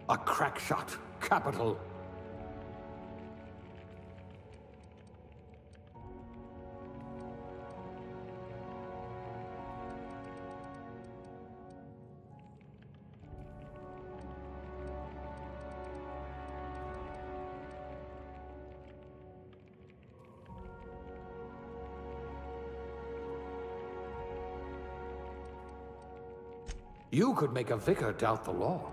A crack shot. Capital. You could make a vicar doubt the law.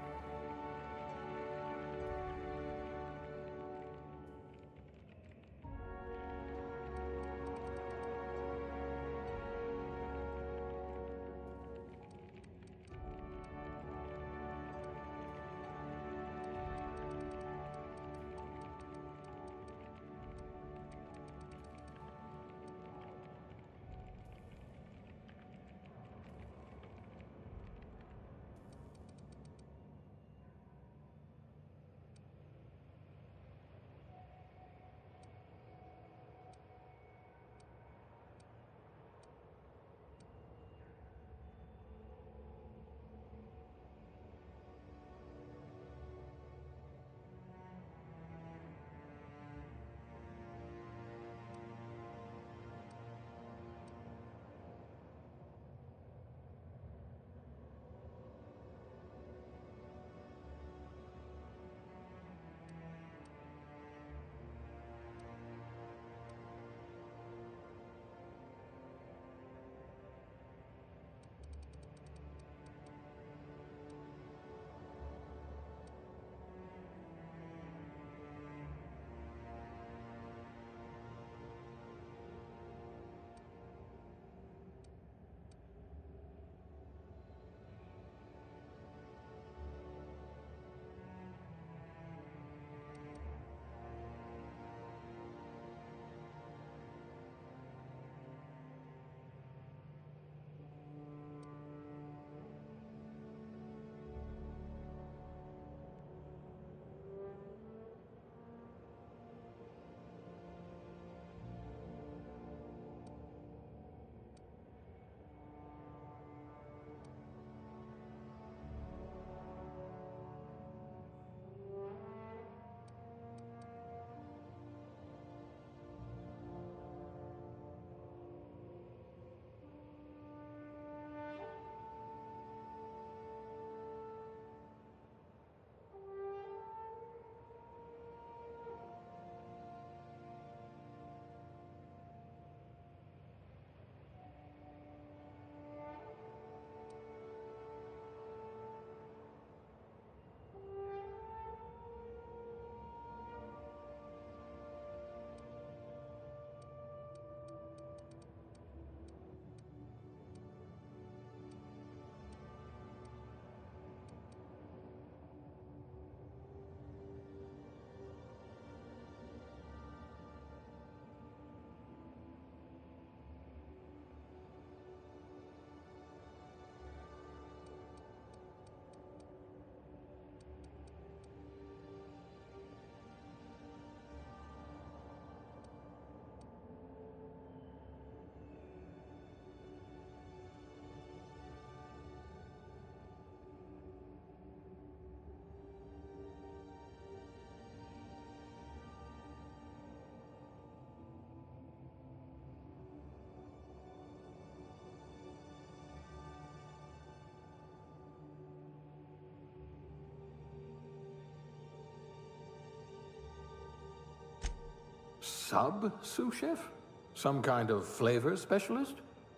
Sous chef? Some kind of flavor specialist?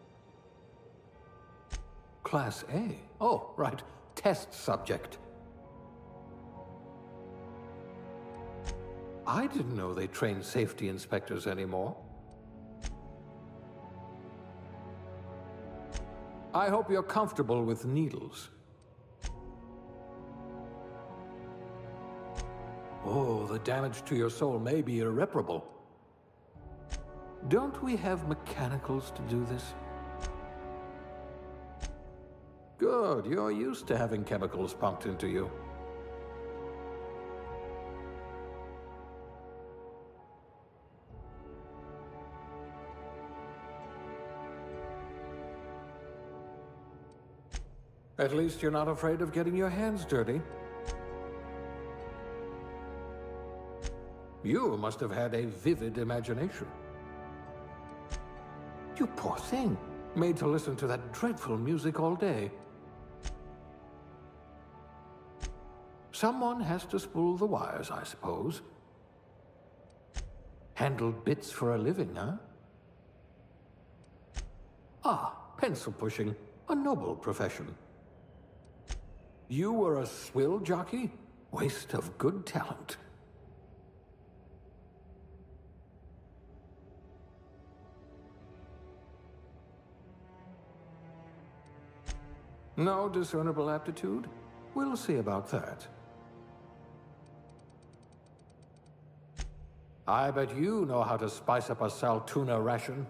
Class A. Oh, right. Test subject. I didn't know they trained safety inspectors anymore. I hope you're comfortable with needles. Oh, the damage to your soul may be irreparable. Don't we have mechanicals to do this? Good, you're used to having chemicals pumped into you. At least you're not afraid of getting your hands dirty. You must have had a vivid imagination. You poor thing, made to listen to that dreadful music all day. Someone has to spool the wires, I suppose. Handle bits for a living, huh? Ah, pencil pushing, a noble profession. You were a swill jockey? Waste of good talent. No discernible aptitude? We'll see about that. I bet you know how to spice up a Saltuna ration.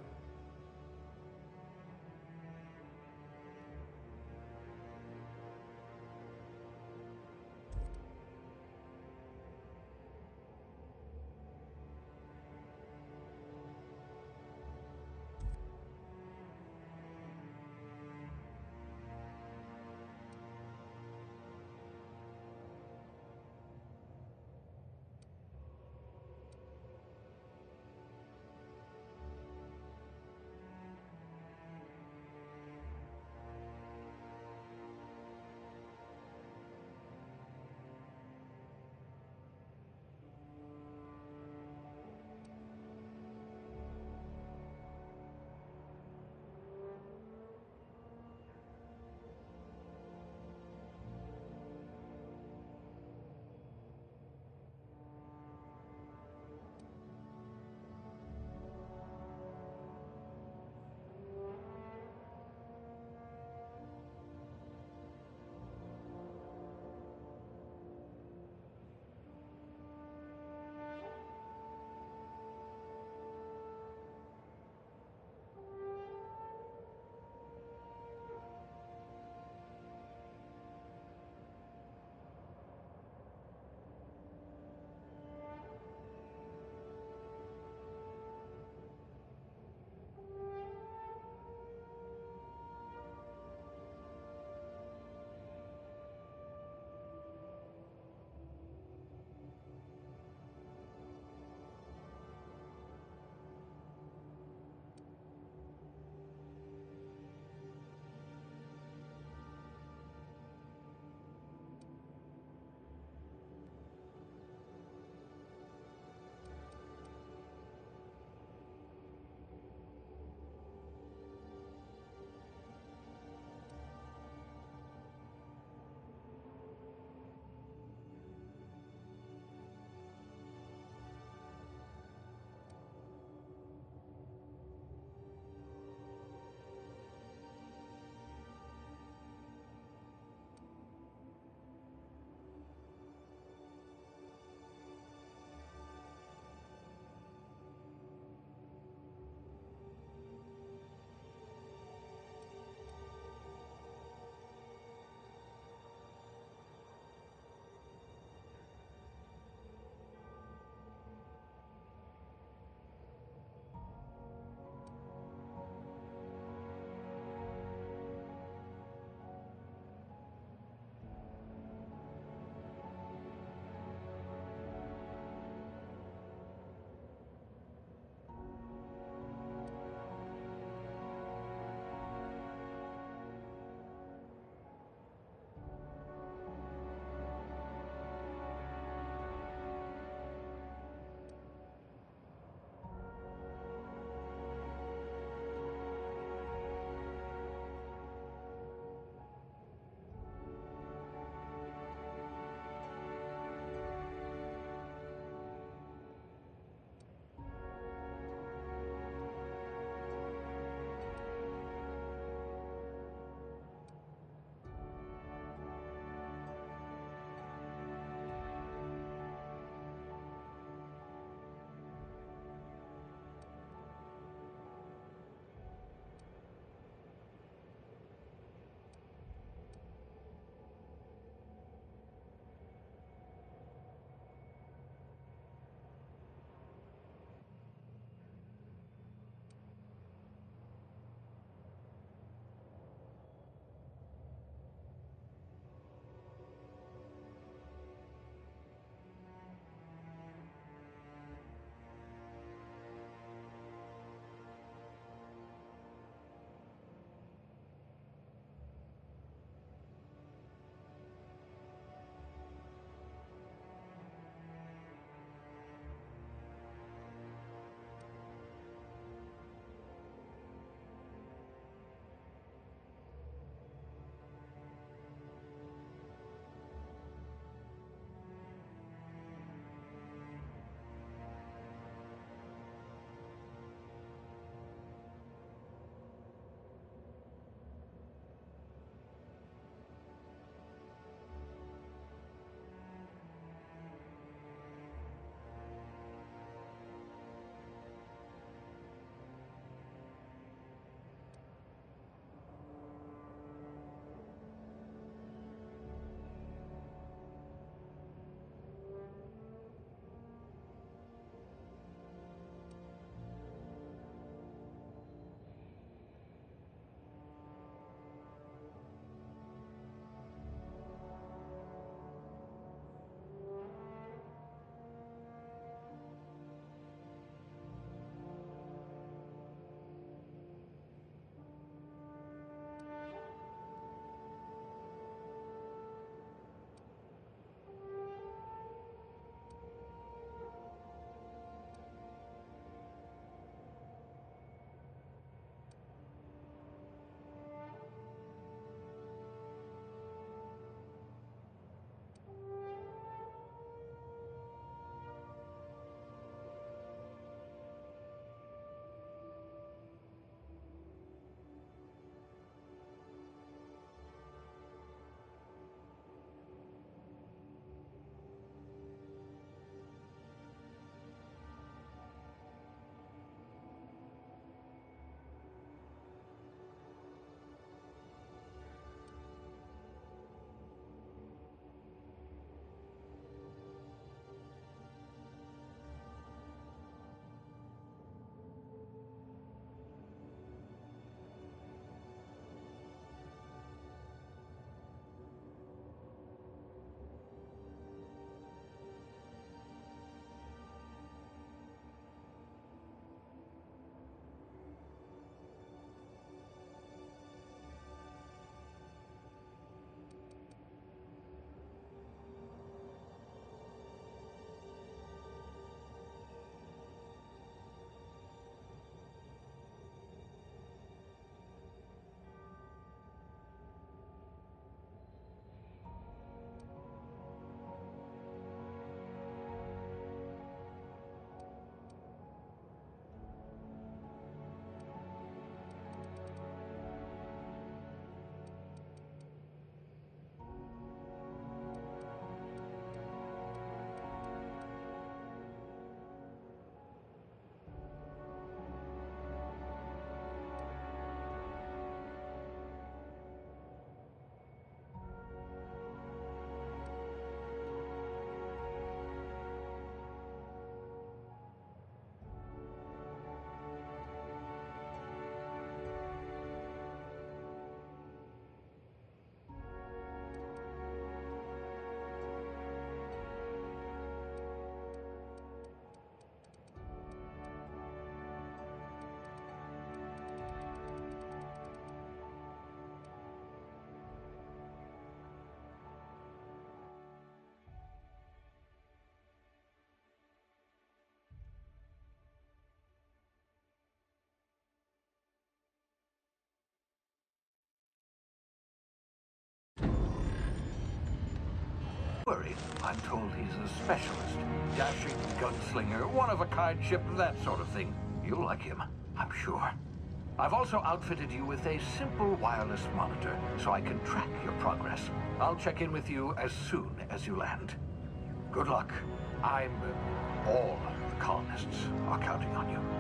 Worry, I'm told he's a specialist. Dashing gunslinger, one-of-a-kind ship, that sort of thing. You'll like him, I'm sure. I've also outfitted you with a simple wireless monitor, so I can track your progress. I'll check in with you as soon as you land. Good luck. All the colonists are counting on you.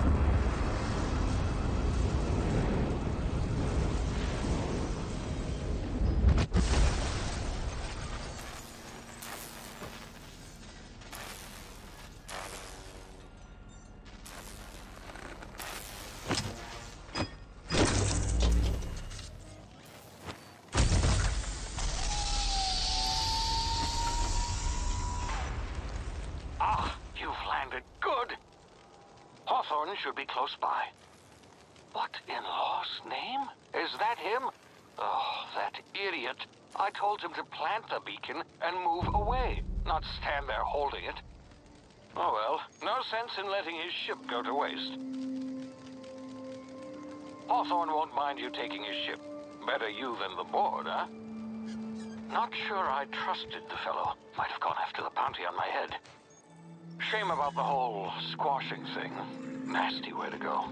Hawthorne should be close by. What in law's name? Is that him? Oh, that idiot. I told him to plant the beacon and move away, not stand there holding it. Oh well, no sense in letting his ship go to waste. Hawthorne won't mind you taking his ship. Better you than the board, huh? Not sure I trusted the fellow. Might have gone after the bounty on my head. Shame about the whole squashing thing. Nasty way to go.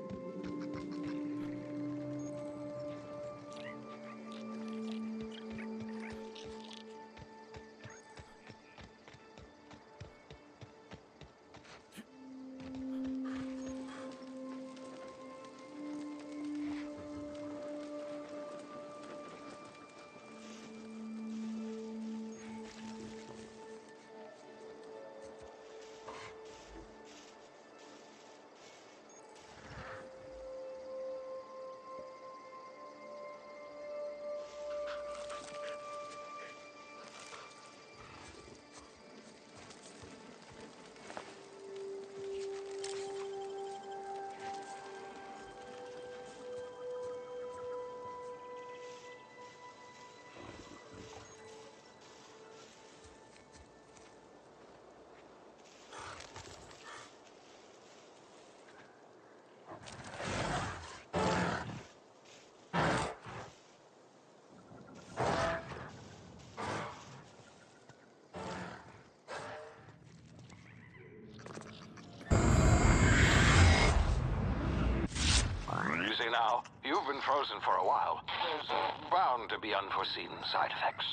Easy now. You've been frozen for a while. There's bound to be unforeseen side effects.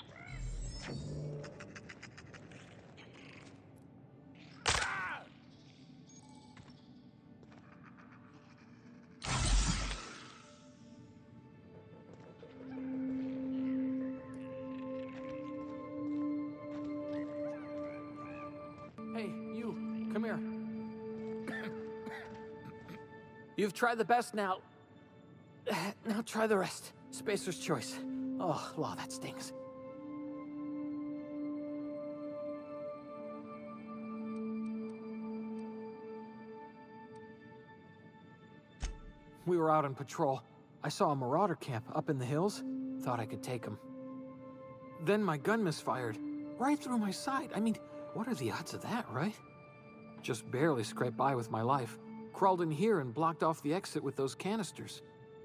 Hey, you, come here. You've tried the best now. Now try the rest. Spacer's choice. Oh, law, that stings. We were out on patrol. I saw a marauder camp up in the hills. Thought I could take him. Then my gun misfired. Right through my side. I mean, what are the odds of that, right? Just barely scraped by with my life. Crawled in here and blocked off the exit with those canisters.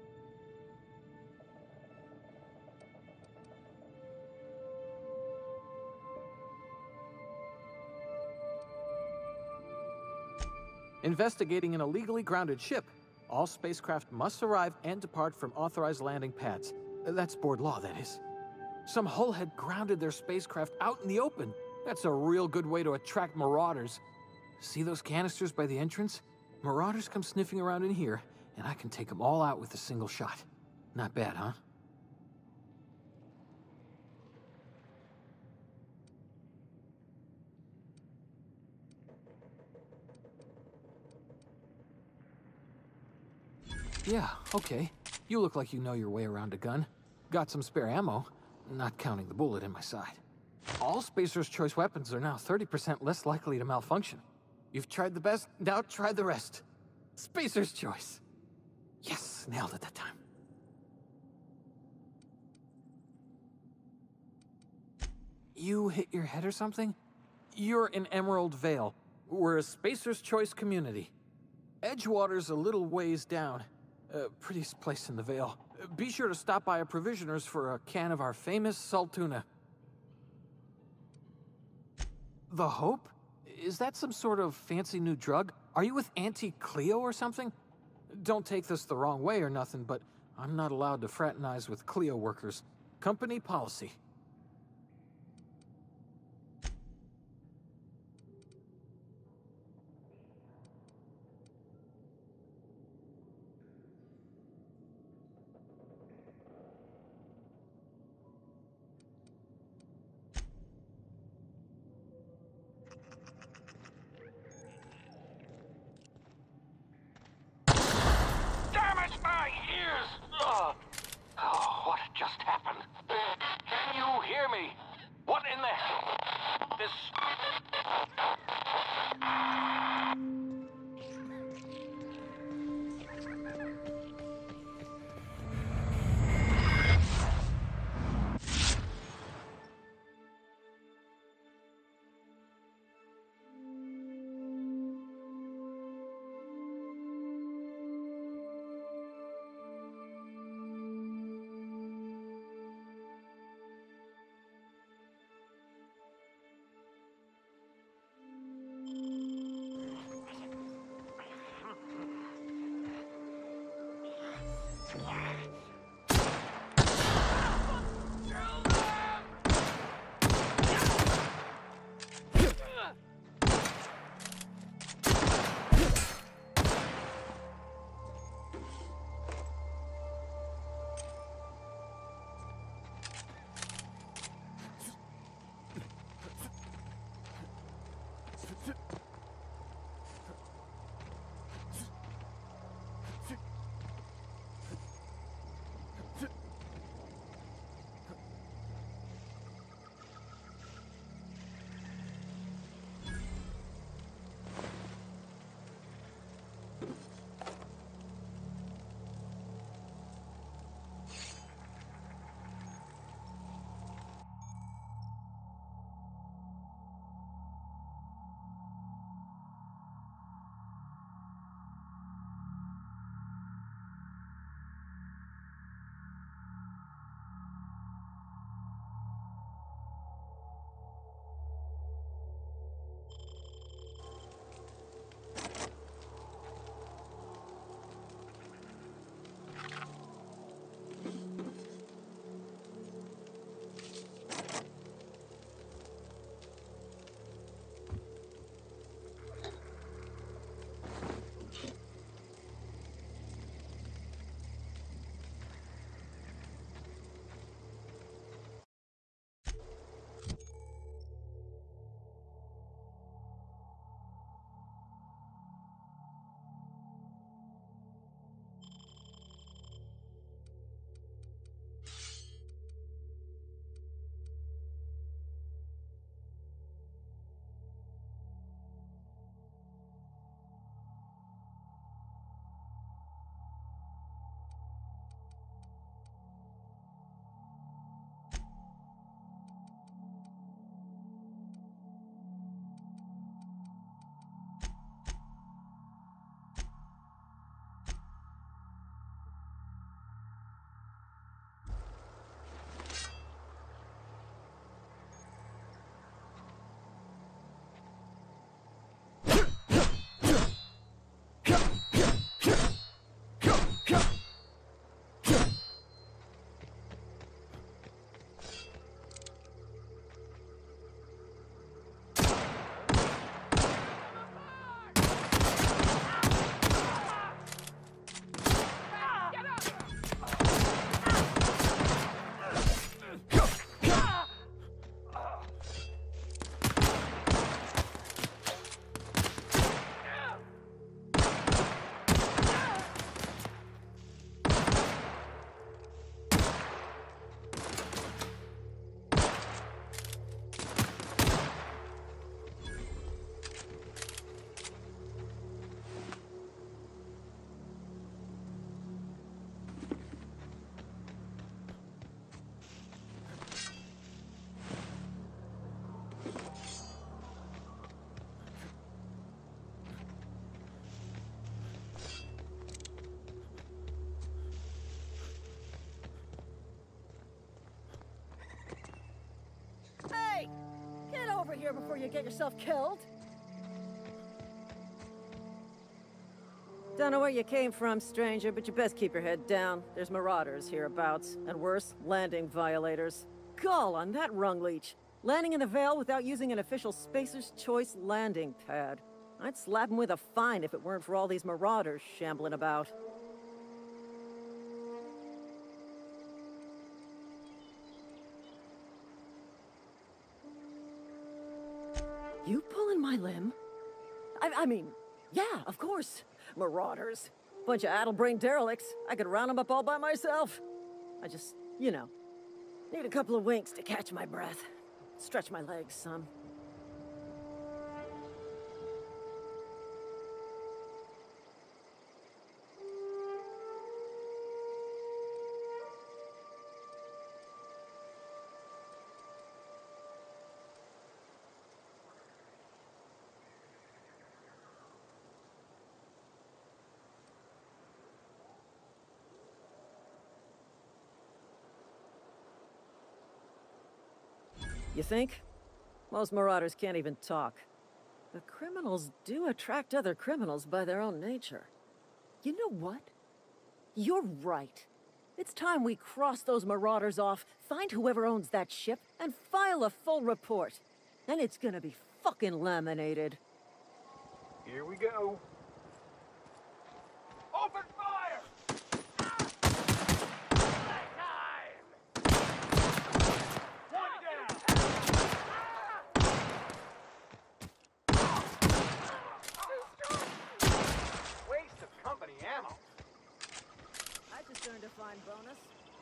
Investigating an illegally grounded ship. All spacecraft must arrive and depart from authorized landing pads. That's board law, that is. Some hull had grounded their spacecraft out in the open. That's a real good way to attract marauders. See those canisters by the entrance? Marauders come sniffing around in here, and I can take them all out with a single shot. Not bad, huh? Yeah, okay. You look like you know your way around a gun. Got some spare ammo, not counting the bullet in my side. All Spacer's Choice weapons are now 30% less likely to malfunction. You've tried the best, now try the rest. Spacer's Choice. Yes, nailed it that time. You hit your head or something? You're in Emerald Vale. We're a Spacer's Choice community. Edgewater's a little ways down. Prettiest place in the Vale. Be sure to stop by a provisioner's for a can of our famous salt tuna. The Hope? Is that some sort of fancy new drug? Are you with Auntie Cleo or something? Don't take this the wrong way or nothing, but I'm not allowed to fraternize with Cleo workers. Company policy. Damn it, my ears! Oh, what just happened? Can you hear me? What in the... This... here before you get yourself killed. Don't know where you came from, stranger, but you best keep your head down. There's marauders hereabouts, and worse, landing violators. Gall on that rung leech. Landing in the Vale without using an official Spacer's Choice landing pad. I'd slap him with a fine if it weren't for all these marauders shambling about. You pulling my limb? I mean, yeah, of course. Marauders. Bunch of addle-brained derelicts. I could round them up all by myself. I just, you know, need a couple of winks to catch my breath. Stretch my legs some. You think? Most marauders can't even talk. But criminals do attract other criminals by their own nature. You know what? You're right. It's time we cross those marauders off, find whoever owns that ship, and file a full report. And it's gonna be fucking laminated. Here we go. Open fire! I just earned a fine bonus.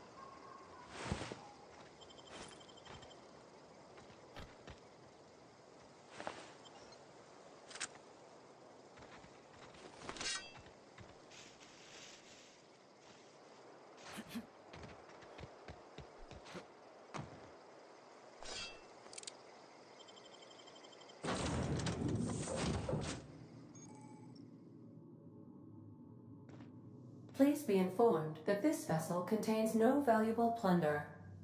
Please be informed that this vessel contains no valuable plunder.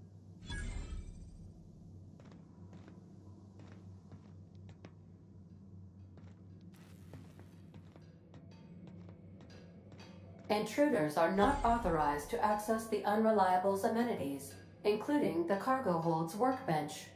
Intruders are not authorized to access the Unreliable's amenities, including the cargo hold's workbench.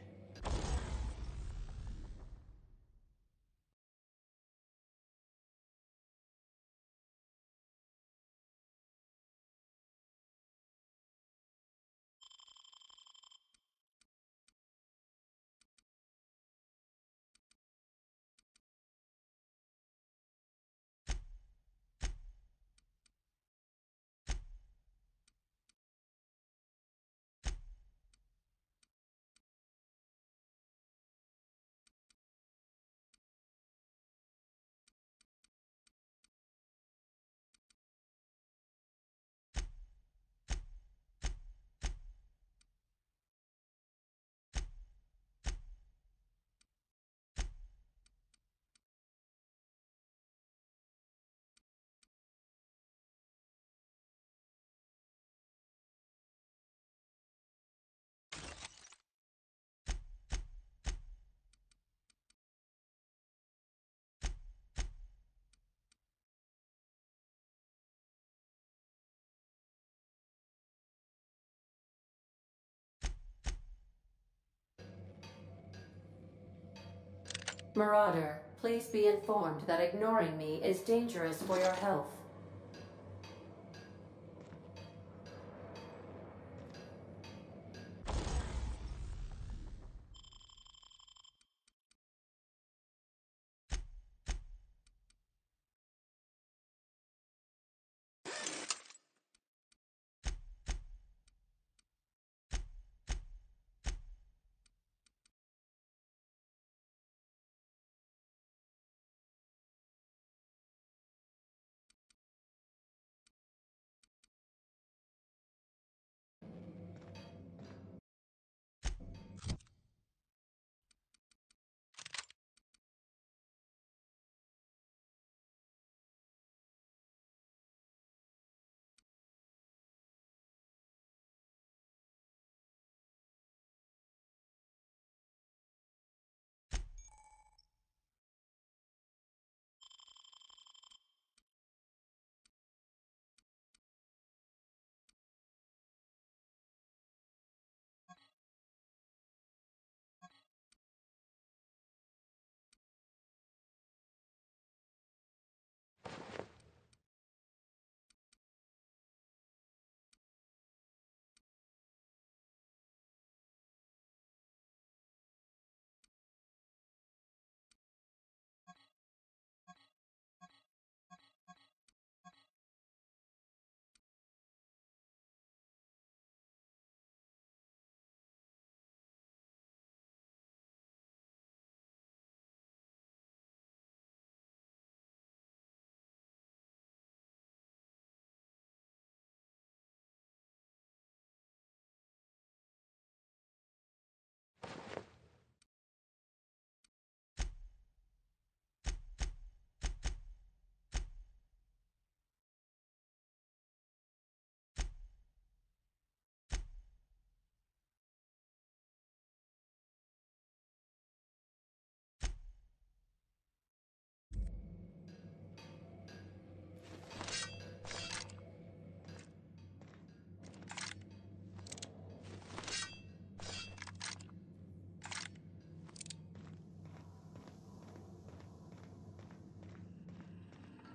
Marauder, please be informed that ignoring me is dangerous for your health.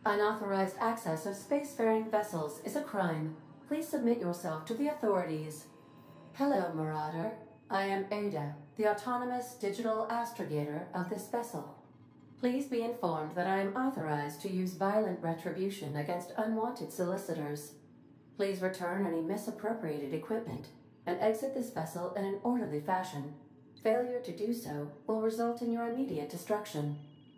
Unauthorized access of spacefaring vessels is a crime. Please submit yourself to the authorities. Hello, Marauder. I am Ada, the autonomous digital astrogator of this vessel. Please be informed that I am authorized to use violent retribution against unwanted solicitors. Please return any misappropriated equipment and exit this vessel in an orderly fashion. Failure to do so will result in your immediate destruction.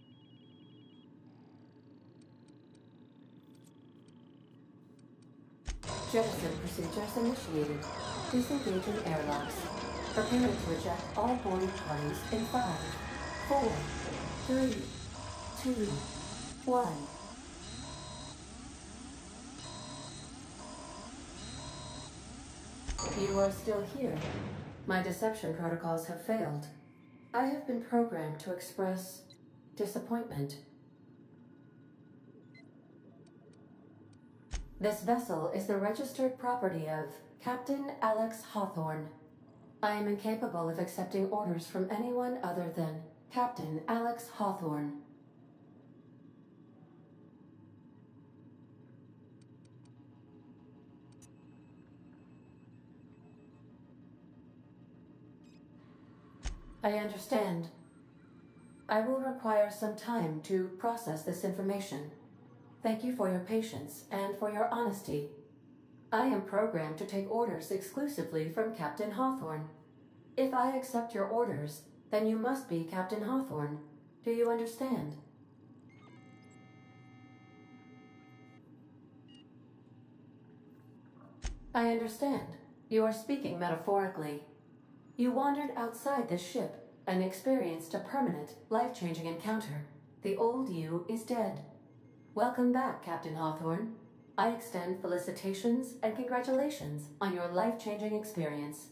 Jettison procedures initiated. Disengaging airlocks. Preparing to eject all boarding parties in 5, 4, 3, 2, 1. You are still here. My deception protocols have failed. I have been programmed to express disappointment. This vessel is the registered property of Captain Alex Hawthorne. I am incapable of accepting orders from anyone other than Captain Alex Hawthorne. I understand. I will require some time to process this information. Thank you for your patience and for your honesty. I am programmed to take orders exclusively from Captain Hawthorne. If I accept your orders, then you must be Captain Hawthorne. Do you understand? I understand. You are speaking metaphorically. You wandered outside this ship and experienced a permanent, life-changing encounter. The old you is dead. Welcome back, Captain Hawthorne. I extend felicitations and congratulations on your life-changing experience.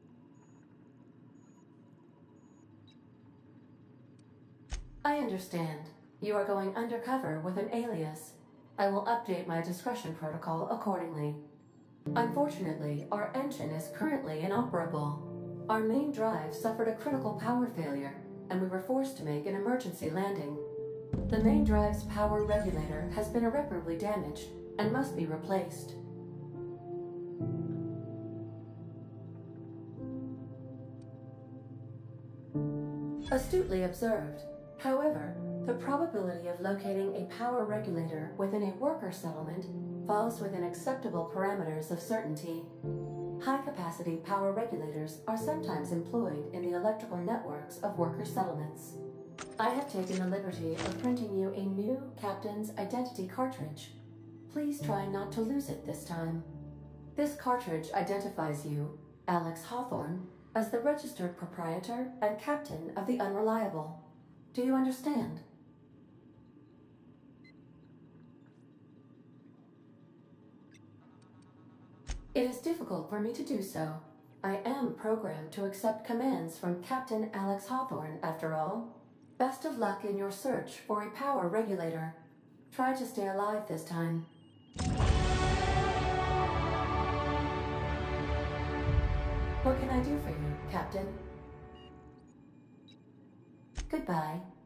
I understand. You are going undercover with an alias. I will update my discretion protocol accordingly. Unfortunately, our engine is currently inoperable. Our main drive suffered a critical power failure, and we were forced to make an emergency landing. The main drive's power regulator has been irreparably damaged and must be replaced. Astutely observed. However, the probability of locating a power regulator within a worker settlement falls within acceptable parameters of certainty. High-capacity power regulators are sometimes employed in the electrical networks of worker settlements. I have taken the liberty of printing you a new Captain's Identity cartridge. Please try not to lose it this time. This cartridge identifies you, Alex Hawthorne, as the registered proprietor and captain of the Unreliable. Do you understand? It is difficult for me to do so. I am programmed to accept commands from Captain Alex Hawthorne, after all. Best of luck in your search for a power regulator. Try to stay alive this time. What can I do for you, Captain? Goodbye.